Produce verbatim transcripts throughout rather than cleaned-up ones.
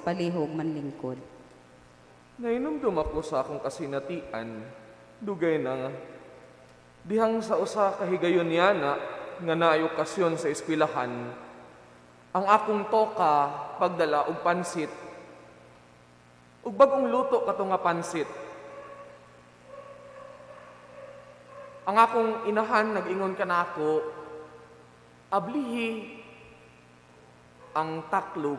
palihog manlingkod. Nainumdum ako sa akong kasinatian, dugay na nga. Dihang sa usa kahigayon yana, nga naay okasyon sa eskwelahan, ang akong toka pagdala og pansit. Ug bagong luto kato nga pansit. Ang akong inahan nag-ingon kanako, ablihi ang taklog.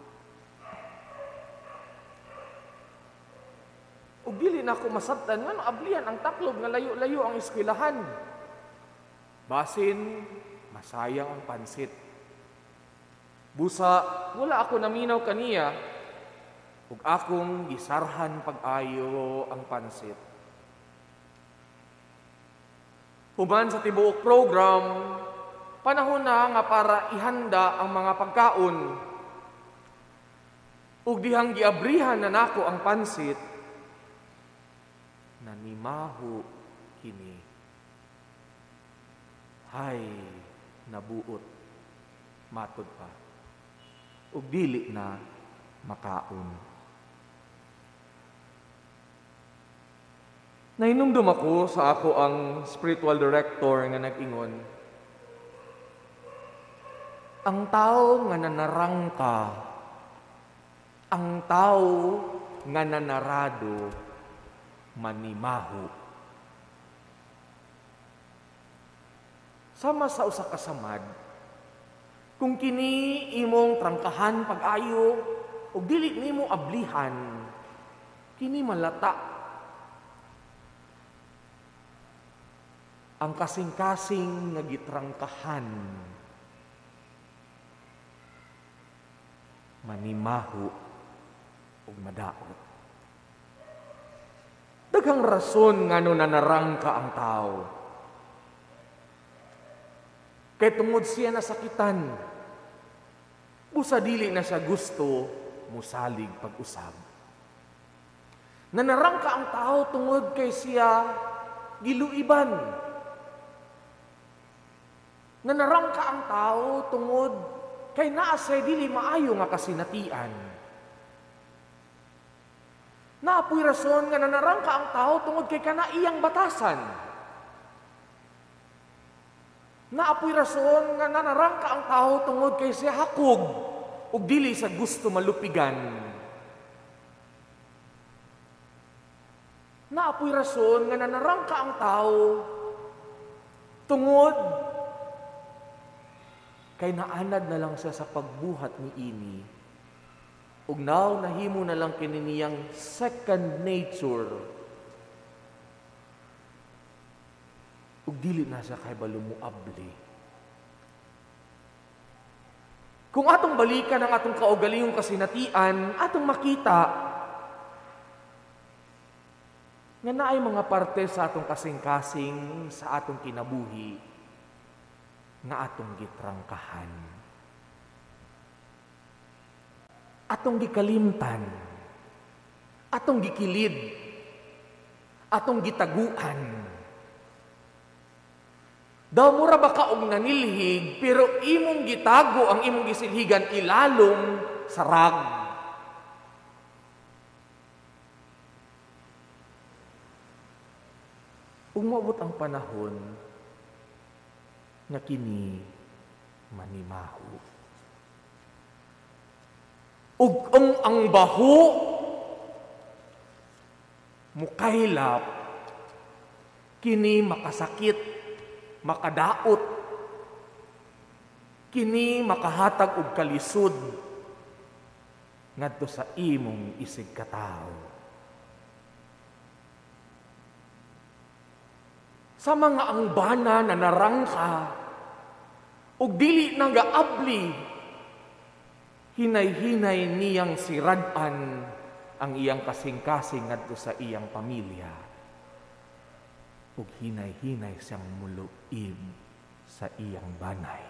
Ug dili na ako masabtan ngano ablihan ang taklog nga layo-layo ang eskwelahan. Basin masayang ang pansit. Busa wala ako naminaw kaniya ug akong gisarhan pag-ayo ang pansit. Human sa tibuok program, panahon na nga para ihanda ang mga pagkaon. Ug dihang giabrihan na nako ang pansit, nanimaho kini. Hay, nabuot, matod pa. Ug dili na makaon. Nainumdum ako sa ako ang spiritual director nga nag-ingon, ang tao nga nanarangka, ang tao nga nanarado, manimaho. Sama sa usa ka samad, kung kini imong trangkahan pag-ayo ug dili nimo ablihan, kini malata. Ang kasing-kasing nga gitrangkahan, manimaho ug madaot. Daghang rason ngano nanarangka ang tao. Kay tungod siya nasakitan, busa dili na siya gusto musalig pag-usab. Nanarangka ang tao tungod kay siya giluiban. Nanarangka ang tao tungod kay naa say dili maayo nga kasinatian. Naapoy rason nga nanarangka ang tao tungod kay kanaiyang batasan. Naapoy rason nga nanarangka ang tao tungod kay siya hakog ug dili sa gusto malupigan. Naapoy rason nga nanarangka ang tao tungod kay naanad na lang siya sa pagbuhat ni ini. Ug now nahimo na lang kini niyang second nature. Ug dili na siya kay balumuabli. Kung atong balikan ang atong kaugalingong kasinatian, atong makita nga naay mga parte sa atong kasing-kasing sa atong kinabuhi nga atong gitrangkahan. Atong gikalimtan. Atong gikilid. Atong gitaguan. Daw mura ba ka og nanilhig, pero imong gitago ang imong gisilhigan ilalom sa rag. Umabot ang panahon nga kini manimaho. Ug ang ang baho mukaylap, kini makasakit, makadaot, kini makahatag og kalisod ngadto sa imong isig katawo. Sa mga angbana na narangka ug dili nagaabli, hinay-hinay niyang siradan ang iyang kasing-kasing ngadto sa iyang pamilya. Ug hinay-hinay siyang muluib sa iyang banay.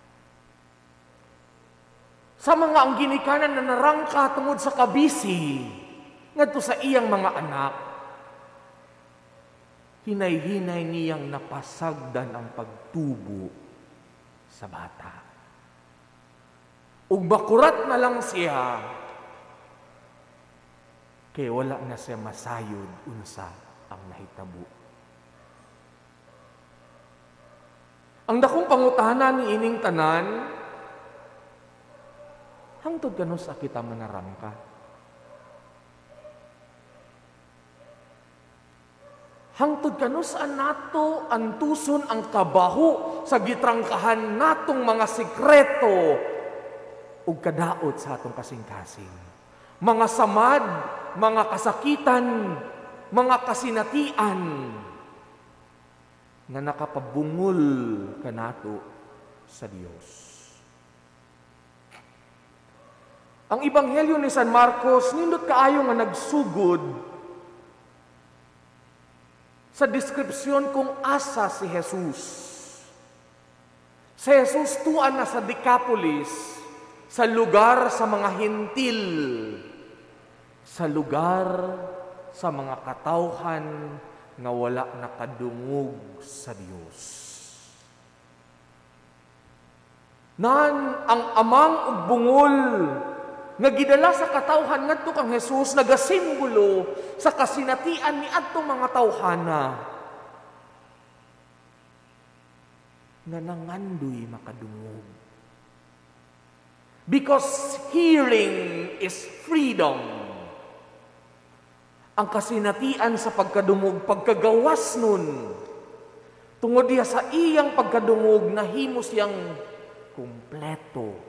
Sa mga ang ginikanan na narangka tungod sa kabisi ngadto sa iyang mga anak, hinay-hinay niyang napasagdan ang pagtubo sa bata. Ug bakurat na lang siya, kay wala na siya masayod unsa ang nahitabo. Ang dakong pangutana ni ining tanan, hangtod kano sa kita manarangka? Hangtod kano saan nato antuson ang kabaho sa gitrangkahan natong mga sikreto ug kadaot sa atong kasing-kasing. Mga samad, mga kasakitan, mga kasinatian nga nakapabungol kanato sa Dios. Ang Ebanghelyo ni San Marcos nindot kaayo nga nagsugod sa deskripsyon kung asa si Jesus. Si Jesus tuan na sa Decapolis, sa lugar sa mga hintil, sa lugar sa mga katawhan nga wala nakadungog sa Dios. Nan ang amang ug bungol nga gidala sa katawhan ngadto kang Jesus nagasimbolo sa kasinatian ni adtong mga tawhana nga nangandoy makadungog. Because hearing is freedom. Ang kasinatian sa pagkadungog, pagkagawas nun, tungod diya sa iyang pagkadungog, nahimo siyang kumpleto.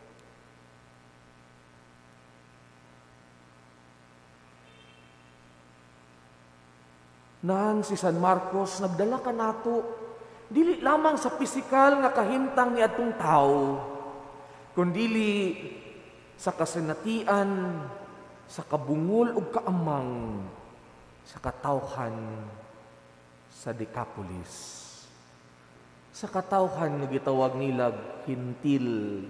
Nan si San Marcos nagdala ka nato dili lamang sa pisikal nga kahintang ni atong tao, kundili sa kasinatian, sa kabungol ug kaamang sa katawhan sa Decapolis, sa katawhan nga gitawag nilag hintil.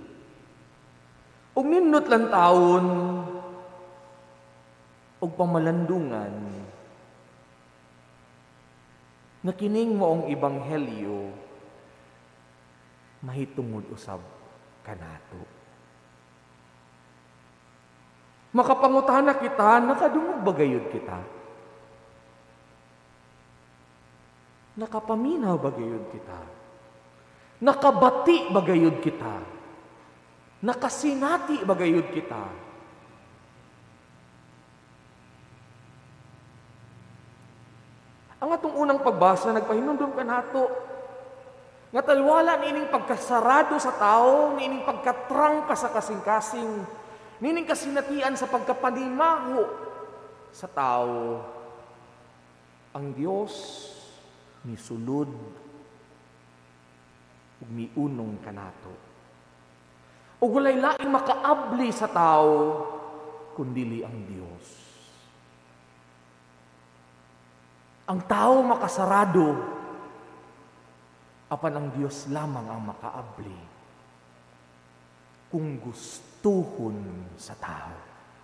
Ug nindot lang taon ug pamalandungan nga kining moong ebanghelyo mahitungod usab kanato. Makapangutana kita, nakadungog ba gayud kita? Nakapaminaw ba gayud kita? Nakabati ba gayud kita? Nakasinati ba gayud kita? Ang atong unang pagbasa, nagpahinumdum ka nato, nga talwala nining pagkasarado sa tao, nining pagkatrangka sa kasing-kasing, nining kasinatian sa pagkapanimaho sa tao. Ang Diyos misulod ug miunong kanato. Ug walay laing makaabli sa tao kundili ang Dios. Ang tao makasarado, apan ang Diyos lamang ang makaabli kung gustuhon sa tao.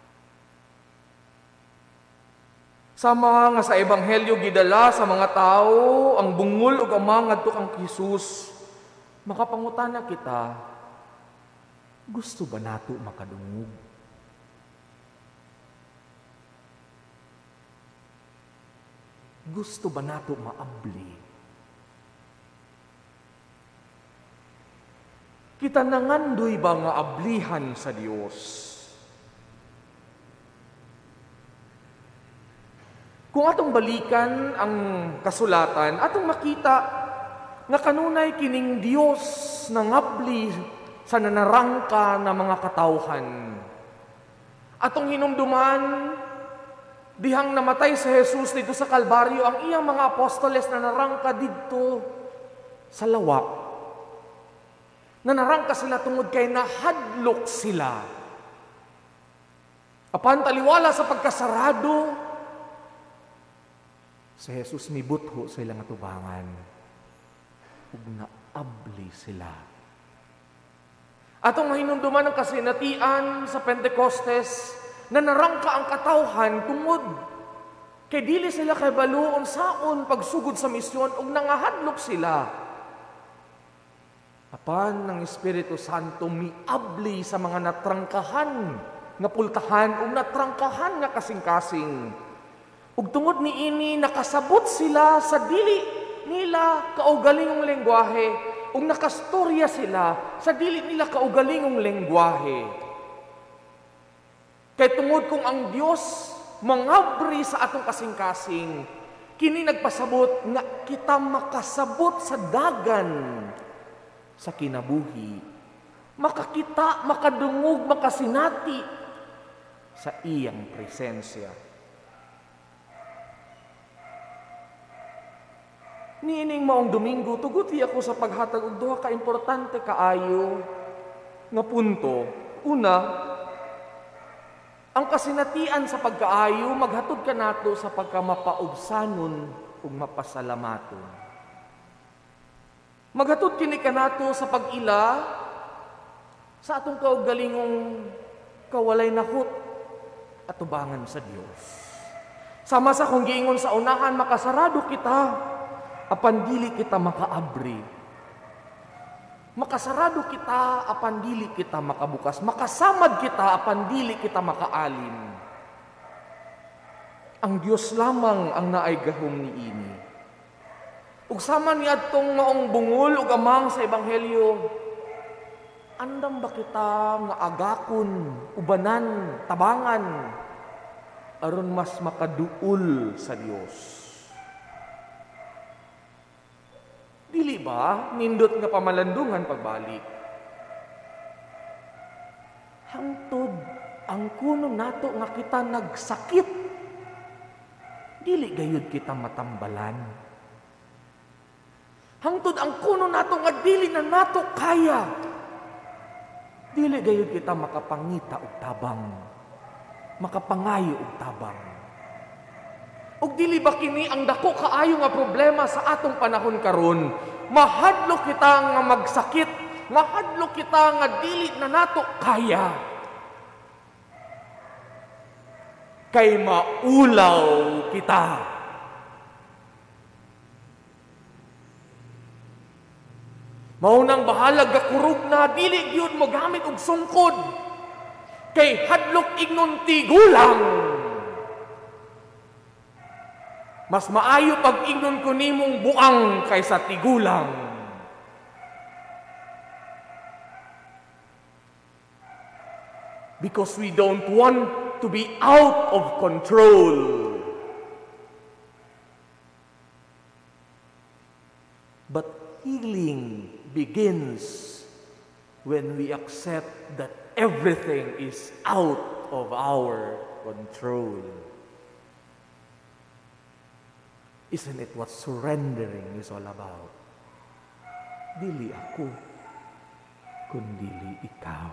Sama nga sa Ebanghelyo gidala sa mga tao, ang bungol ug amang ngadto kang Jesus, makapangutana kita, gusto ba nato makadungog? Gusto ba nato maabli? Kita nangandoy ba nga ablihan sa Dios? Kung atong balikan ang kasulatan, atong makita nga kanunay kining Dios nangabli sa nanarangka na mga katawhan. Atong hinumduman, dihang namatay si Jesus dito sa Kalbaryo, ang iyang mga apostoles na narangka dito sa lawa. Nanarangka sila tungod kay nahadlok sila. Apan taliwala sa pagkasarado, si Jesus mibutho sa ilang atubangan. Ug naabli sila. Atong mahinumduman ang kasinatian sa Pentecostes, na narangka ang katawhan tungod kay dili sila kay baluon saon pagsugod sa misyon ug nangahadlok sila. Apan ng Espiritu Santo miabli sa mga natrangkahan nga pultahan ug natrangkahan nga kasing-kasing. Ug tungod niini nakasabot sila sa dili nila kaugalingong lengguwahe ug nakastorya sila sa dili nila kaugalingong lengguwahe. Kay tungod kung ang Dios mangabri sa atong kasing-kasing, kini nagpasabot nga kita makasabot sa dagan sa kinabuhi. Makakita, makadungog, makasinati sa iyang presensya. Niining maong Domingo, tuguti ako sa paghatag og duha ka importante kaayo nga punto. Una, ang kasinatian sa pagkaayo maghatod ka nato sa pagkamapaubsanon ug mapasalamaton. Maghatod kini kanato sa pag-ila sa atong kaugalingong kawalay nakot at tubangan sa Dios. Sama sa kung giingon sa unahan, makasarado kita apan dili kita makaabri. Makasarado kita apan dili kita makabukas. Makasamad kita apan dili kita makaalim. Ang Dios lamang ang naay gahom niini. Ug sama ni adtong maong bungol ug amang sa ebanghelyo, andam ba kita nga agakon, ubanan, tabangan aron mas makaduol sa Dios? Dili ba nindot nga pamalandungan pagbalik? Hangtod ang kuno nato nga kita nagsakit, dili gayud kita matambalan. Hangtod ang kuno nato nga dili na nato kaya, dili gayud kita makapangita og tabang, makapangayo og tabang. Ug dili ba kini ang dako kaayo nga problema sa atong panahon karon? Mahadlo kita nga magsakit, mahadlo kita nga dili na nato kaya. Kay maulaw kita. Maunang bahalag ga kurog na dili gyud mo gamit og sungkod. Kay hadlok ignon tigulang. Mas maayo pag ignon ko nimong buang kaysa tigulang. Because we don't want to be out of control. But healing begins when we accept that everything is out of our control. Isn't it what surrendering is all about? Dili ako, kundili ikaw.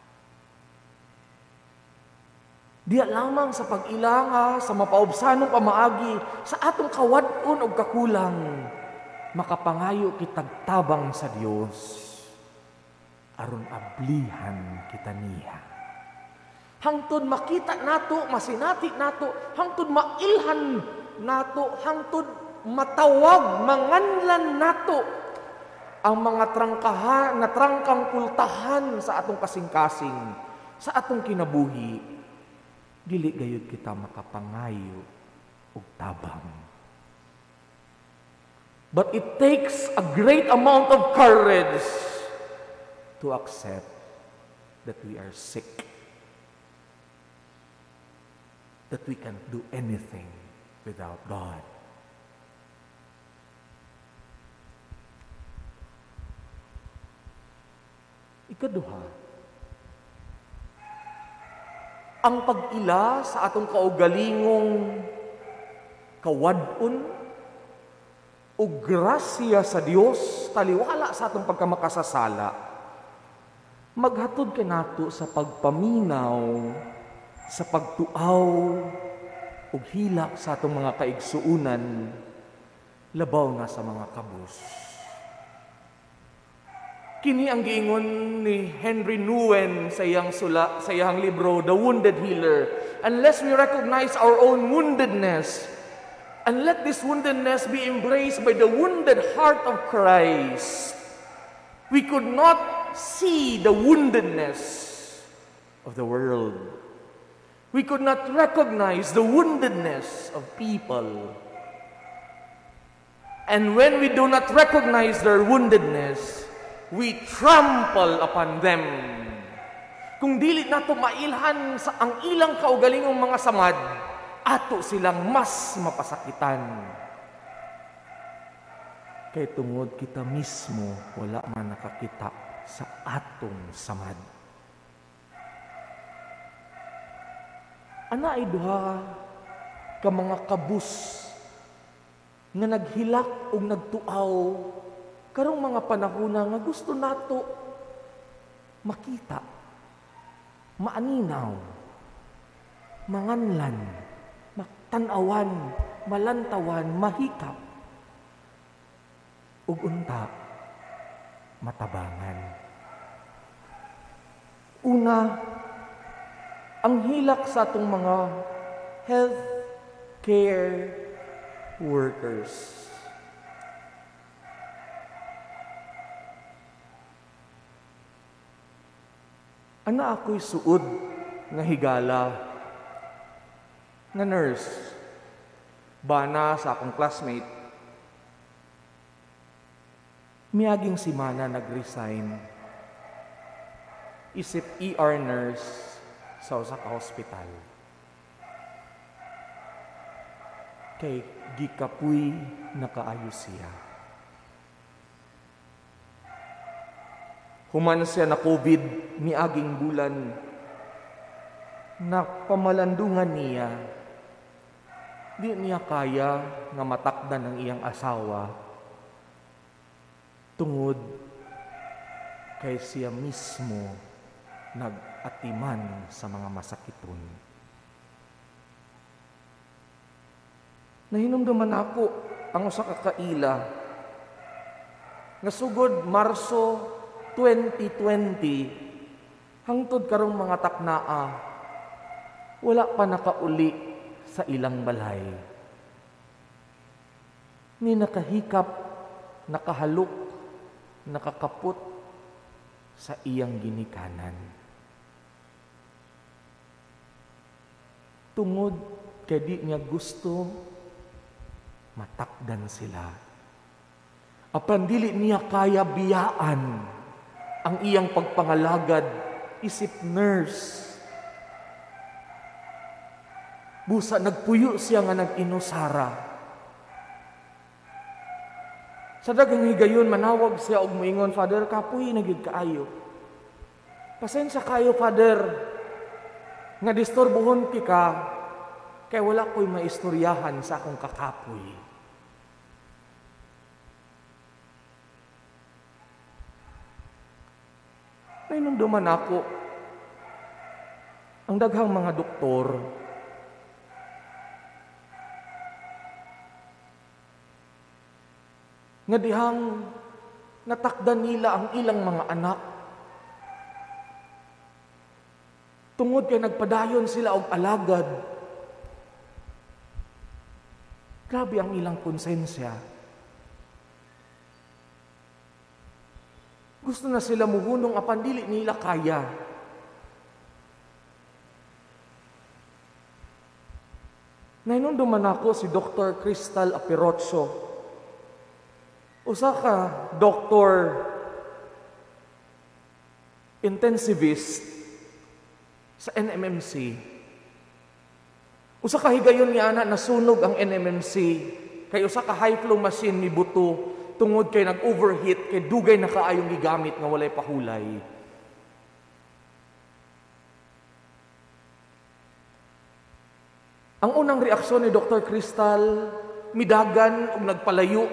Diya lamang sa pag-ilanga, sa mapaubsanong pamaagi, sa atong kawad-on o kakulang, makapangayo kitag tabang sa Dios, aron ablihan kita niya. Hangtod makita nato, masinati nato, hangtod mailhan nato, hangtod matawag, manganlan nato ang mga trangkahan, na trangkang pultahan sa atong kasing-kasing, sa atong kinabuhi, dili gayud kita makapangayo og tabang. But it takes a great amount of courage to accept that we are sick, that we can't do anything without God. Ikaduha, ang pag-ila sa atong kaugalingong kawad-on o grasya sa Dios, taliwala sa atong pagkamakasasala, maghatod ka nato sa pagpaminaw, sa pagtuaw, ug hilak sa atong mga kaigsuunan, labaw na sa mga kabus. Kini ang giingon ni Henry Nouwen sa iyang sula, sa iyang libro, The Wounded Healer. Unless we recognize our own woundedness, and let this woundedness be embraced by the wounded heart of Christ, we could not see the woundedness of the world. We could not recognize the woundedness of people. And when we do not recognize their woundedness, we trample upon them. Kung dili nato mailhan sa ang ilang kaugalingong mga samad, ato silang mas mapasakitan. Kay tungod kita mismo, wala man nakakita sa atong samad. Ana ay duha ka mga kabus nga naghilak o nagtuaw karong mga panahona nga gusto nato makita, maaninaw, manganlan, maktan-awan, malantawan, mahikap, ug unta matabangan. Una, ang hilak sa atong mga health care workers. Ana ako'y suod nga higala nga nurse, bana sa akong classmate. Miaging simana nag-resign, isip E R nurse sa usa ka hospital. Kay gikapuy nakaayo siya. Human siya na COVID miaging bulan, na pamalandungan niya, di niya kaya nga matakdan ang iyang asawa tungod kay siya mismo nag-atiman sa mga masakiton. Nahinumduman ako ang usa ka kaila nga sugod Marso twenty twenty hangtod karong mga taknaa wala pa nakauli sa ilang balay. Ni nakahikap, nakahalok, nakakaput sa iyang ginikanan. Tungod kay di niya gusto matakdan sila. Apan dili niya kaya biyaan ang iyang pagpangalagad, isip nurse. Busa nagpuyo siya nga nag-inusara. Sa daghang higayon manawag siya og moingon, Father, kapoy na gyud kaayo. Pasensya kayo, Father, nga disturbohon ki ka kay wala ko'y maistoryahan sa akong kakapoy. Nainumduman ako ang daghang mga doktor nga dihang natakdan nila ang ilang mga anak tungod kay nagpadayon sila og alagad. Grabe ang ilang konsensya. Gusto na sila muhunong apan dili nila kaya. Nainumduman ako si Doctor Crystal Aperozzo. Usa ka doktor intensivist sa N M M C. Usa ka higayon niya ana nasunog ang N M M C kay usa ka high flow machine ni buto tungod kay nag-overheat kay dugay na kaayong gigamit nga walay pahulay. Ang unang reaksyon ni Doctor Crystal, midagan ug nagpalayo.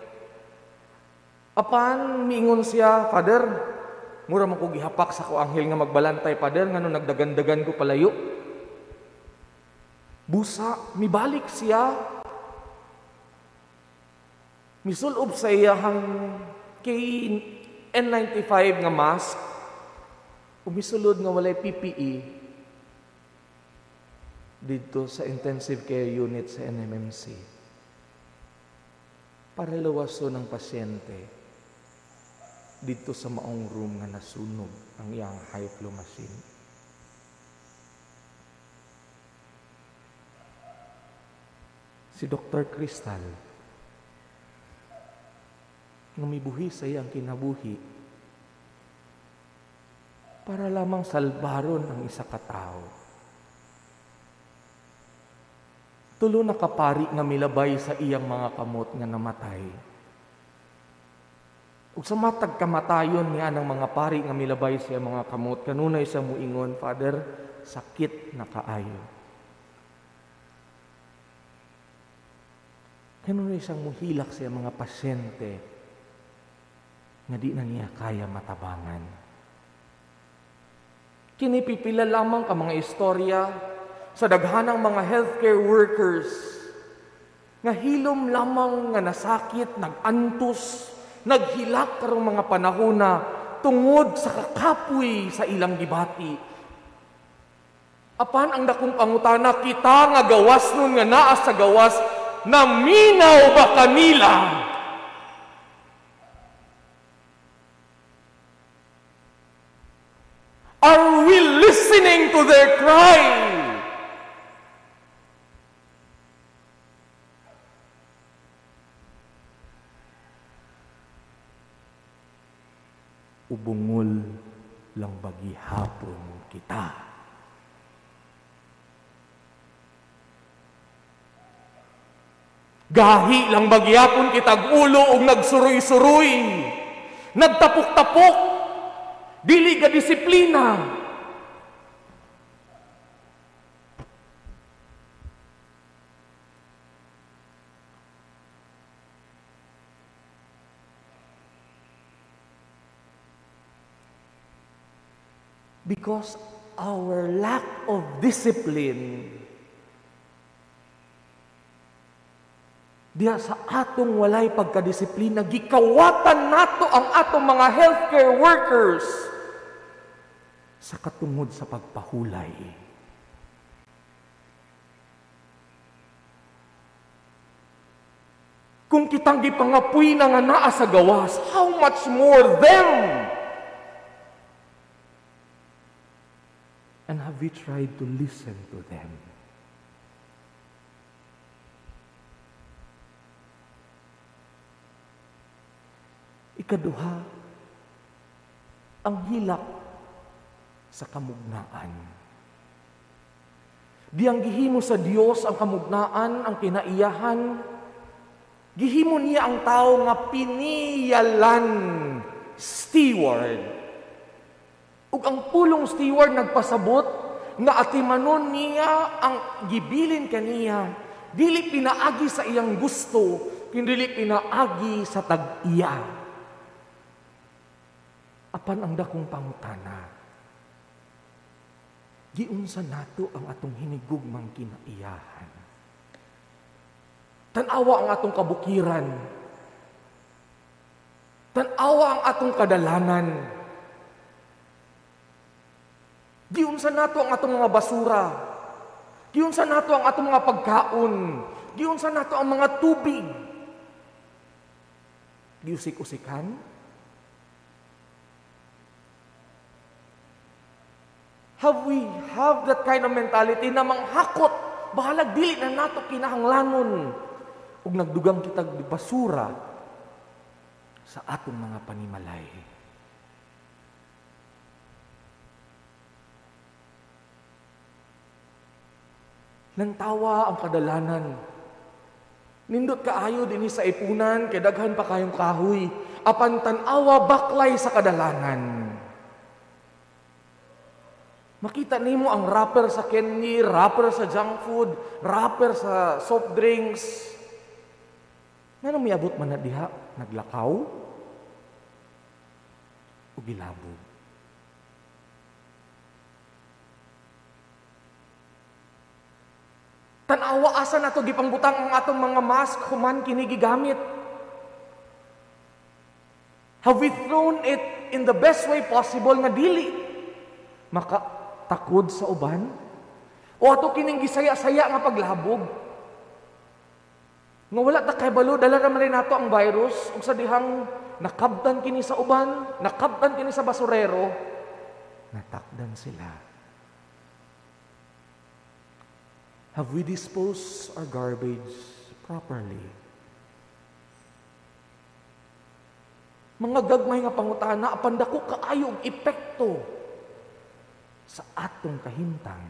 Apan miingon siya, Father, mura man ko gihapak sa ko anghel nga magbalantay, Father, ngano nagdagan-dagan ko palayo. Busa, mibalik siya. Misulob sa iyahang kay N ninety-five nga mask, umisulod nga walay P P E dito sa intensive care unit sa N M M C. Para lawaso ng pasyente dito sa maong room nga nasunog ang iyang high flow machine. Si Doctor Crystal, nga mibuhi sa iyang kinabuhi, para lamang salbaron ang isa ka tao. Tulo na kapari nga milabay sa iyang mga kamot nga namatay. Ug sa matag kamatayon niya ng mga pari nga milabay sa iyang mga kamot, kanunay sa muingon, Father, sakit na kaayo. Kanunay siyang muhilak sa iyang mga pasyente nga di na niya kaya matabangan. Kinipipila lamang ka mga istorya sa daghanang mga healthcare workers nga hilom lamang nga nasakit, nagantos, naghilak karong mga panahona tungod sa kakapoy sa ilang gibati. Apan ang dakong pangutana, kita nga gawas nun nga naa sa gawas, naminaw ba kanila? Are we listening to their cry? Ubungol lang bagi hapon kita. Gahi lang bagi hapon kita ulo ug nagsuroy-suroy. Nagtapok-tapok. Dili ka disiplina. Because our lack of discipline, diya sa atong walay pagkadisiplina, gikawatan nato ang atong mga healthcare workers sa katungod sa pagpahulay. Kung kitang gipangapuy na nga naa sa gawas, how much more them? And have we tried to listen to them? Ikaduha, ang hilak sa kamugnaan. Diyang gihimo sa Dios ang kamugnaan, ang kinaiyahan. Gihimo niya ang tao nga piniyalan steward. Ug ang pulong steward nagpasabot nga atimanon niya ang gibilin kaniya, dili pinaagi sa iyang gusto, kundi pinaagi sa tag-iya. Apan ang dakong pangutana, giunsa nato ang atong hinigugmang kinaiyahan. Tanawa ang atong kabukiran. Tanawa ang atong kadalanan. Giunsa nato ang atong mga basura. Giunsa nato ang atong mga pagkaon. Giunsa nato ang mga tubig. Giusik-usikan. Have we have that kind of mentality na manghakot, bahalag dili na nato kinahanglanon, ug nagdugang kita basura sa atong mga panimalay. Nantawa ang kadalanan. Nindot kaayo dinhi sa ipunan, kay daghan pa kayong kahoy. Apan tan-awa baklay sa kadalanan. Makita nimo ang wrapper sa candy, wrapper sa junk food, wrapper sa soft drinks. Nga nang miabot man na diha, naglakaw o gilabog. Tanawa asa nato gipangbutang ang atong mga mask human kini gigamit. Have we thrown it in the best way possible nga dili maka takod sa uban? O ato kining gisaya-saya nga paglabog? Nga wala ta kay balo, dala naman rin nato ang virus, ug sa dihang nakabtan kini sa uban, nakabtan kini sa basurero, natakdan sila. Have we disposed our garbage properly. Mga gagmay nga pangutana, apan dako kaayo og epekto sa atong kahimtang.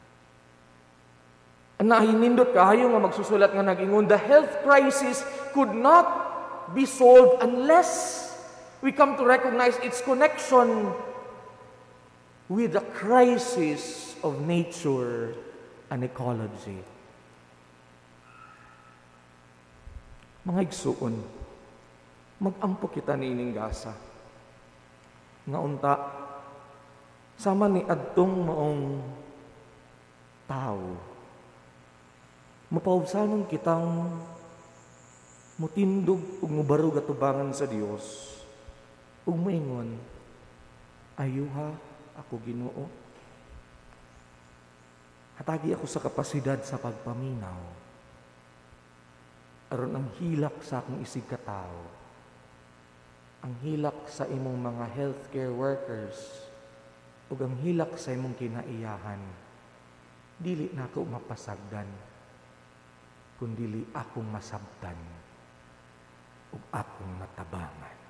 Nahinindot kaayo nga magsusulat nga nag-ingon, the health crisis could not be solved unless we come to recognize its connection with the crisis of nature and ecology. Mga igsuon, mag-ampo kita niining gasa. Nga unta, sama ni adtong maong tao, mapawsanon kitang mutindog ug mubarog atubangan sa Dios ug moingon, ayuha ako Ginoo, hatagi ako sa kapasidad sa pagpaminaw aron ang hilak sa akong isig katao, ang hilak sa imong mga healthcare workers ug ang hilak sa imong kinaiyahan dili na ako mapasagdan, kundili akong masabtan ug akong matabangan.